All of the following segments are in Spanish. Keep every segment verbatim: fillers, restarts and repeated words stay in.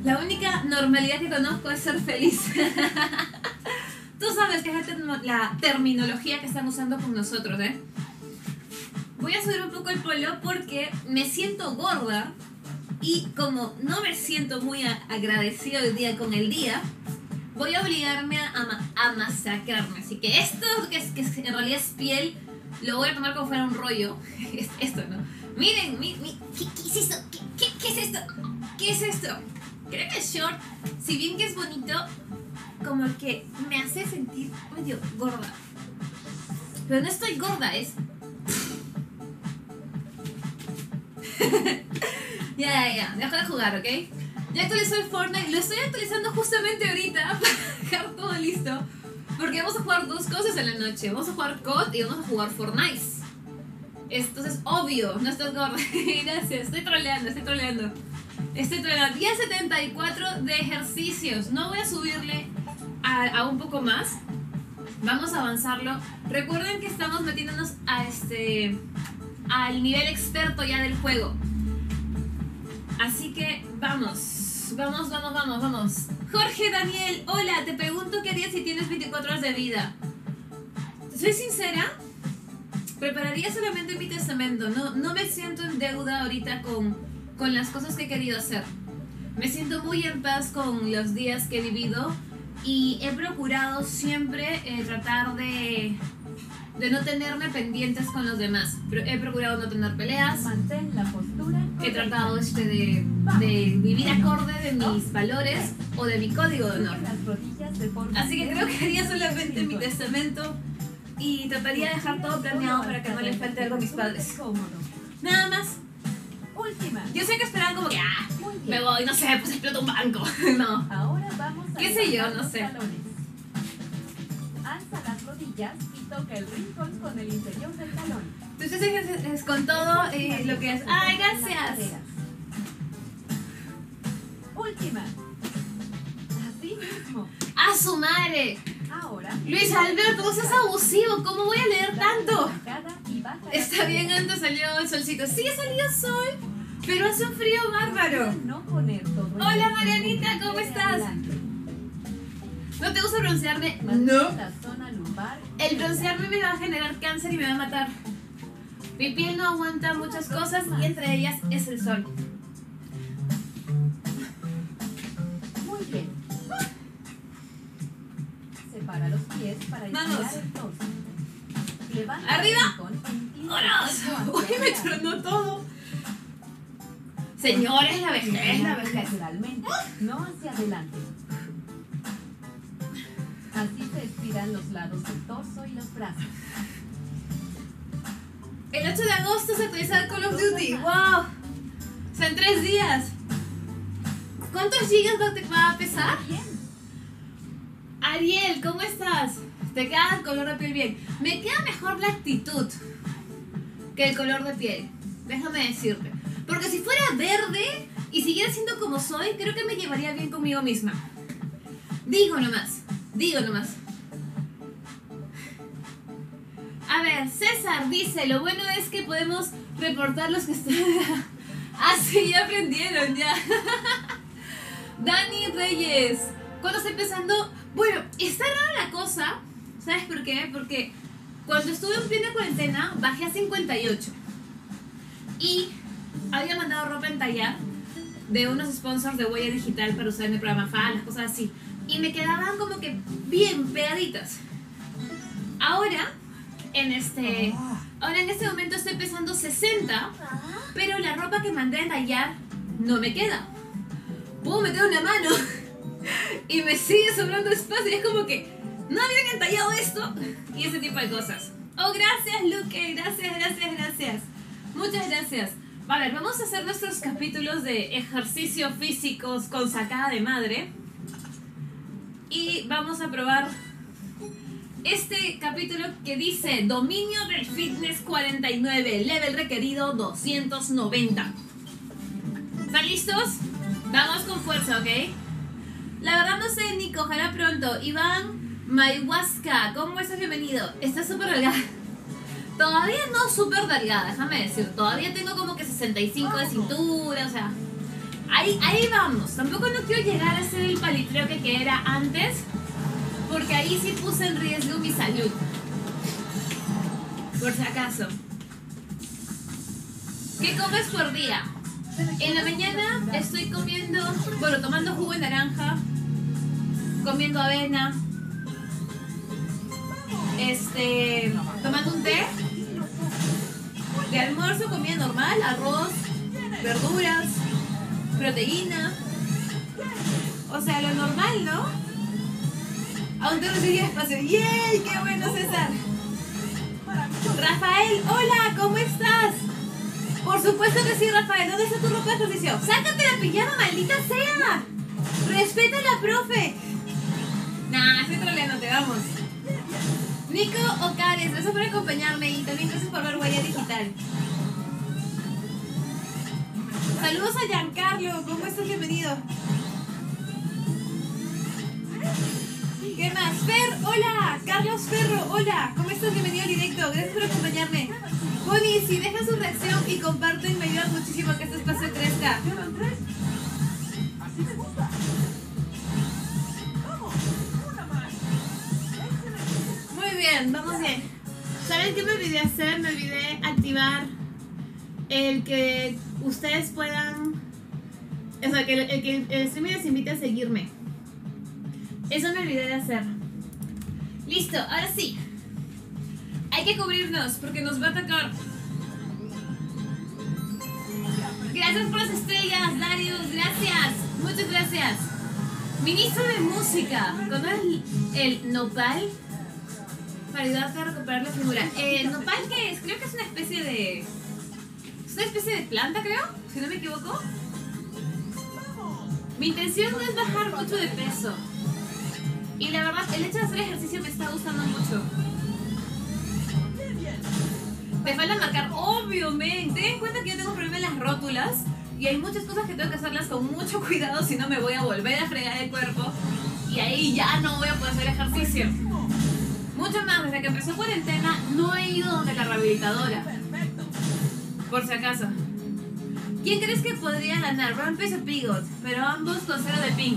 La única normalidad que conozco es ser feliz. Tú sabes que es la, term la terminología que están usando con nosotros, ¿eh? Voy a subir un poco el polo porque me siento gorda y como no me siento muy agradecida hoy día con el día, voy a obligarme a, a, a masacrarme. Así que esto, que, es, que en realidad es piel, lo voy a tomar como fuera un rollo. Es esto, ¿no? Miren, mi, mi, ¿qué, ¿qué es esto? ¿Qué, qué, ¿Qué es esto? ¿Qué es esto? Creo que el short, si bien que es bonito, como que me hace sentir medio gorda. Pero no estoy gorda, es... Ya, ya, ya, deja de jugar, ¿ok? Ya actualizó el Fortnite, lo estoy actualizando justamente ahorita para dejar todo listo. Porque vamos a jugar dos cosas en la noche. Vamos a jugar C O D y vamos a jugar Fortnite. Entonces, obvio, no estás gorda. Gracias, estoy troleando, estoy troleando. Estoy troleando. Día setenta y cuatro de ejercicios. No voy a subirle a, a un poco más. Vamos a avanzarlo. Recuerden que estamos metiéndonos a este... al nivel experto ya del juego. Así que vamos, vamos, vamos, vamos, vamos. Jorge Daniel, hola, te pregunto qué harías si tienes veinticuatro horas de vida. ¿Soy sincera? Prepararía solamente mi testamento. No, no me siento en deuda ahorita con, con las cosas que he querido hacer. Me siento muy en paz con los días que he vivido y he procurado siempre eh, tratar de... de no tenerme pendientes con los demás. He procurado no tener peleas. Mantén la postura. He tratado este de, de vivir acorde de mis valores o de mi código de honor. Así que creo que haría solamente mi testamento y trataría de dejar todo planeado para que no les falte algo a mis padres. Nada más. Yo sé que esperan como que, ah, me voy, no sé, pues exploto un banco. No. Ahora vamos a ¿Qué sé yo? No sé. Alza las rodillas y toca el rincón con el interior del talón. Entonces es, es con todo eh, lo que es. ¡Ay, gracias! Última. Así mismo. ¡A su madre! Ahora. Luis Alberto, vos es abusivo. ¿Cómo voy a leer tanto? Está bien, antes salió el solcito. Sí, ha salido sol, pero hace un frío bárbaro. Hola Marianita, ¿cómo estás? ¿No te gusta broncearme? No. El broncearme me va a generar cáncer y me va a matar. Mi piel no aguanta muchas cosas y entre ellas es el sol. Muy bien. Separa los pies para estirar el torso. Levanta ¡arriba! ¡Horas! ¡Uy, me tronó todo! Señores, la vejez, la vejez. No hacia adelante. Así se estiran los lados del torso y los brazos. El ocho de agosto se actualiza el Call of Duty. ¡Wow! O sea, en tres días. ¿Cuántos gigas te va a pesar? Ariel, ¿cómo estás? Te queda el color de piel bien. Me queda mejor la actitud que el color de piel. Déjame decirte. Porque si fuera verde y siguiera siendo como soy, creo que me llevaría bien conmigo misma. Digo nomás. Digo nomás. A ver, César dice, lo bueno es que podemos reportar los que están... Ah, sí, ya aprendieron, ya. Dani Reyes, ¿cuándo está empezando? Bueno, está rara la cosa. ¿Sabes por qué? Porque cuando estuve en plena cuarentena, bajé a cincuenta y ocho. Y había mandado ropa en tallar de unos sponsors de huella digital para usar en el programa F A, las cosas así. Y me quedaban como que bien pegaditas. Ahora, en este, ahora en este momento estoy pesando sesenta, pero la ropa que mandé a entallar no me queda. Puedo meter una mano y me sigue sobrando espacio. Y es como que no habían entallado esto y ese tipo de cosas. Oh, gracias, Luque. Gracias, gracias, gracias. Muchas gracias. A ver, vamos a hacer nuestros capítulos de ejercicio físicos con sacada de madre. Y vamos a probar este capítulo que dice dominio del fitness cuarenta y nueve, level requerido doscientos noventa. ¿Están listos? Vamos con fuerza, ¿ok? La verdad no sé, Nico, ojalá pronto. Iván Mayhuasca, ¿cómo estás? Bienvenido. Está súper delgada. Todavía no súper delgada, déjame decir. Todavía tengo como que sesenta y cinco de cintura, o sea... Ahí, ahí vamos. Tampoco no quiero llegar a ser el palitreo que era antes, porque ahí sí puse en riesgo mi salud. Por si acaso. ¿Qué comes por día? En la mañana estoy comiendo, bueno, tomando jugo de naranja, comiendo avena, este, tomando un té. De almuerzo comía normal, arroz, verduras, proteína. O sea, lo normal, ¿no? Aún te recibía espacio. ¡Yay! ¡Qué bueno, César! Rafael, hola, ¿cómo estás? Por supuesto que sí, Rafael. ¿Dónde está tu ropa de ejercicio? ¡Sácate la pijama, maldita sea! ¡Respeta a la profe! Nah, estoy troleando, te vamos. Nico Ocares, gracias por acompañarme y también gracias por ver Huella Digital. Saludos a Giancarlo, ¿cómo estás? Bienvenido. ¿Qué más? Fer, hola. Carlos Ferro, hola. ¿Cómo estás? Bienvenido al directo. Gracias por acompañarme. Bonnie, si dejan su reacción y comparten, me ayuda muchísimo a que este espacio crezca. Muy bien, vamos bien. ¿Saben qué me olvidé hacer? Me olvidé activar el que ustedes puedan... O sea, que el, el que el streaming les invite a seguirme. Eso me olvidé de hacer. Listo, ahora sí. Hay que cubrirnos porque nos va a atacar. Gracias por las estrellas, Darius. Gracias. Muchas gracias. Ministro de Música. ¿Conoces el, el nopal? Para ayudarte a recuperar la figura. ¿El nopal qué es? Creo que es una especie de... Es una especie de planta, creo. Si no me equivoco. Mi intención no es bajar mucho de peso. Y la verdad, el hecho de hacer ejercicio me está gustando mucho. Me falta marcar, obvio, men. Ten en cuenta que yo tengo problema en las rótulas. Y hay muchas cosas que tengo que hacerlas con mucho cuidado, si no me voy a volver a fregar el cuerpo. Y ahí ya no voy a poder hacer ejercicio. Mucho más, desde que empezó cuarentena no he ido donde la rehabilitadora. Por si acaso. ¿Quién crees que podría ganar? Rampage o Pigot, pero ambos con cero de ping.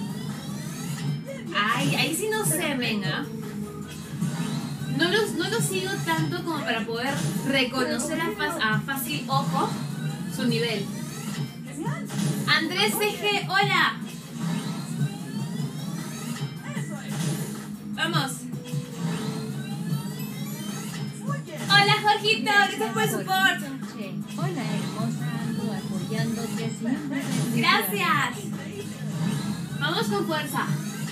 Ay, ahí sí no sé, venga. No los, no los sigo tanto como para poder reconocer a, fa a fácil ojo su nivel. Andrés C G, hola. Vamos. Hola, Jorgito, gracias por el support. Hola, hermosa, ando apoyándote siempre. Gracias. Vamos con fuerza.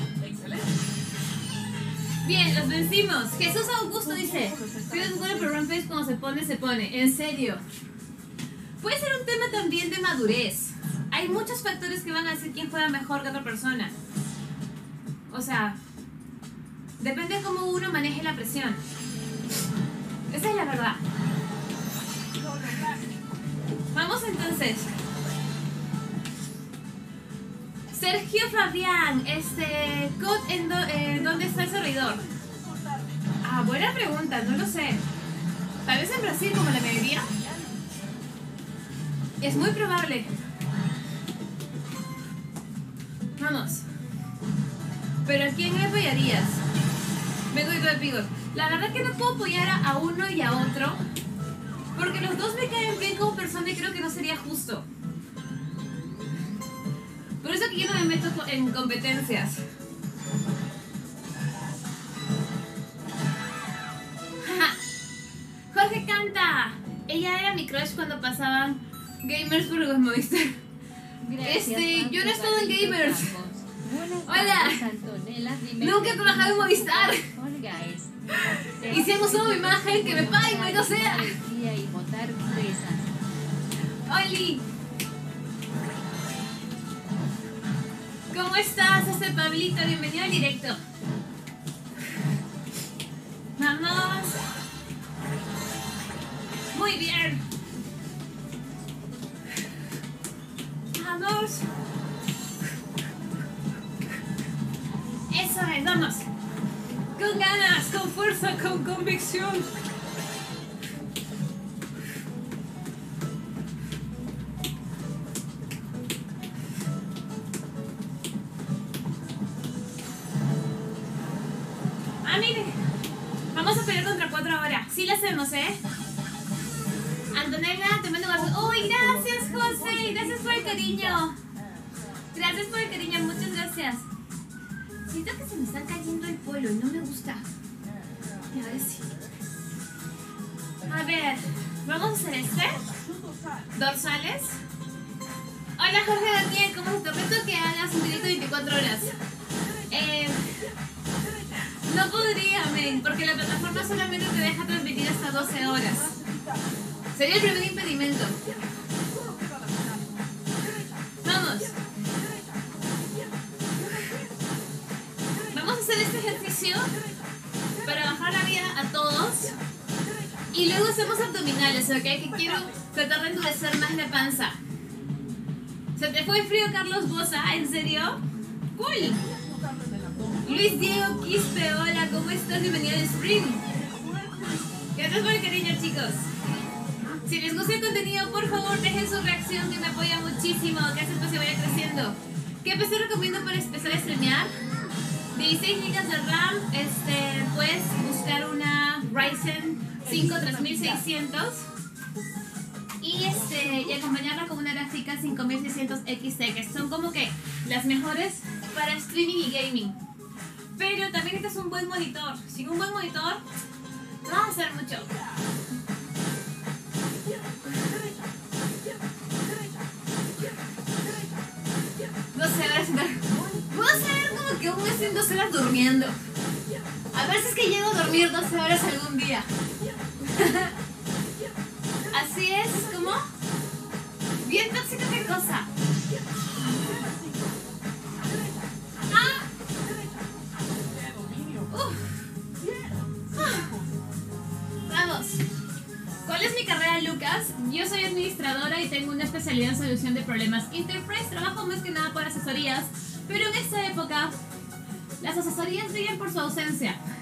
Bien, los vencimos. Jesús Augusto dice: si no se pone pero Rampage cuando se pone, se pone. En serio. Puede ser un tema también de madurez. Hay muchos factores que van a decir quién juega mejor que otra persona. O sea, depende de cómo uno maneje la presión. Esa es la verdad. Vamos entonces. Sergio Fabián, este, Cod, ¿en do, eh, ¿dónde está el servidor? Ah, buena pregunta, no lo sé. Tal vez en Brasil, como la mayoría. Es muy probable. Vamos. ¿Pero a quién me apoyarías? Vengo de Pigot. La verdad es que no puedo apoyar a, a uno y a otro, porque los dos me caen bien como persona y creo que no sería justo. Por eso que yo no me meto en competencias. Jorge Canta. Ella era mi crush cuando pasaban Gamers por los Movistar. Este, yo no he estado en Gamers. Hola. Nunca he trabajado en Movistar. Y si hemos usado mi imagen, que me paguen, y no sea. Oli. ¿Cómo estás, este Pablito? Bienvenido al directo. Vamos. Muy bien. Vamos. Eso es, vamos. Con ganas, con fuerza, con convicción. Ah, mire. Vamos a pelear contra cuatro ahora. Sí la hacemos, ¿eh? Antonella, te mando un abrazo. ¡Uy, gracias, José! Gracias por el cariño. Gracias por el cariño, muchas gracias. Siento que se me está cayendo el polo y no me gusta. Y a ver si... A ver, vamos a hacer este. Dorsales. Hola, Jorge Daniel, ¿cómo estás? Te reto que hagas un directo de veinticuatro horas. Eh... No podría, men, porque la plataforma solamente te deja transmitir hasta doce horas. Sería el primer impedimento. Vamos. Vamos a hacer este ejercicio para bajar la vida a todos. Y luego hacemos abdominales, ¿ok? Que quiero tratar de endurecer más la panza. ¿Se te fue frío, Carlos Bosa? ¿En serio? ¡Cool! Luis Diego Quispe, hola, ¿cómo estás? Bienvenido al Spring. Gracias por el cariño, chicos. Si les gusta el contenido, por favor, dejen su reacción, que me apoya muchísimo, que hace que se vaya creciendo. ¿Qué P C recomiendo para empezar a streamear? dieciséis gigas de RAM, este, puedes buscar una Ryzen cinco tres mil seiscientos y, este, y acompañarla con una gráfica cinco mil seiscientos X T, que son como que las mejores para streaming y gaming. Pero también este es un buen monitor. Sin un buen monitor no va a hacer mucho. doce horas. Voy a hacer como que un mes en doce horas durmiendo. A ver si es que llego a dormir doce horas algún día. Así es, como bien tóxica, qué cosa. Vamos. ¿Cuál es mi carrera, Lucas? Yo soy administradora y tengo una especialidad en solución de problemas Enterprise. Trabajo más que nada por asesorías, pero en esta época las asesorías brillan por su ausencia.